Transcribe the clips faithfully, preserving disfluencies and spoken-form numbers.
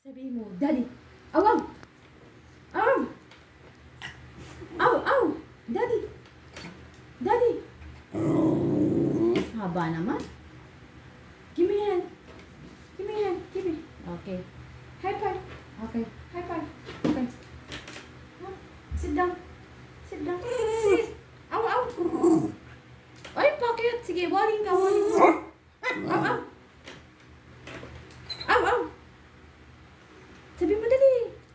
Sabihin mo, Daddy. Aw, aw. Aw. Aw, aw. Daddy. Daddy. Haba naman. Give me hand. Give me hand. Give me. Okay. High five. Okay. High five. Okay. Sit down. Sit down. Sit. Aw, aw. Ay, bakit? Sige, waling ka, waling ka. Aw, aw. Aw, aw. Sabi mo dali.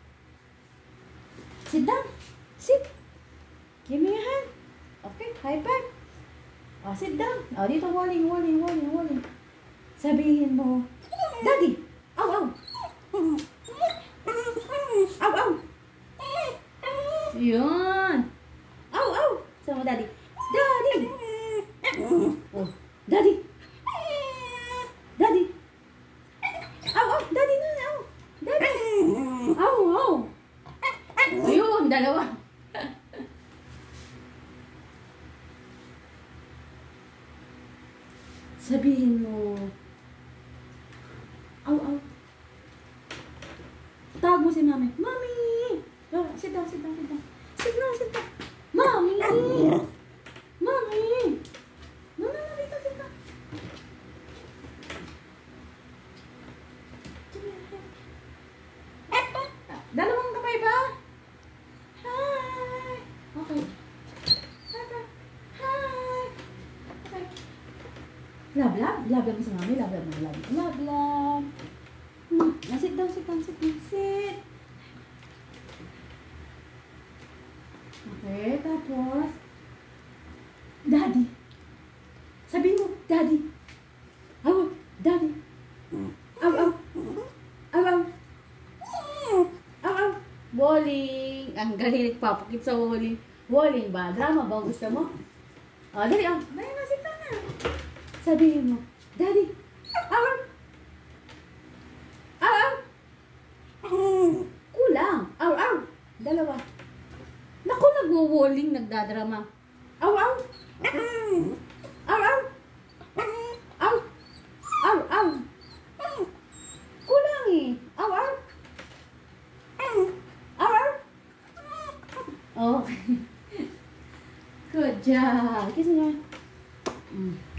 Sit down. Sit. Give me a hand. Okay, high five. Oh, sit down. Oh, dito, waling, waling, waling, waling. Sabihin mo, Daddy. Aw, aw. Aw, aw. Yun. Aw, aw. Sabi mo, Daddy. Daddy. Oh, Daddy. Daddy. Aw, aw. Daddy na, aw. Daddy. Aw, aw. Ayun, dalawa. Sabihin mo, aw, aw. Tawag mo si Mami. Mami! Oh, sit down, sit down, sit down. Sit down, sit down. Mami! Mami! No, no, no, dito, dito. Dalawang kamay ba? Hi! Okay. Hi, hi. Okay. Love, love. Love lang sa mami. Love, love, love. Love, love. Hmm. Sit down, sit down, sit down. Sit. Okay, tapos. Daddy. Sabihin mo, Daddy. Aw, Daddy. Aw, aw. Aw, aw. Aw, aw. Bowling. Ang galing nagpapakit sa bowling. Bowling ba? Drama ba gusto mo? O, dali, aw. Dali na, sit down na. Sabihin mo, Daddy. Aw, aw. Aw, aw. Kulang. Aw, aw. Dalawa. Naku, nagwo-walling, nagdadrama. Aw, aw. Aw, aw. Aw. Aw, aw. Kulang eh. Aw, aw. Aw, aw. Okay. Good job. Kiss mo. Mm.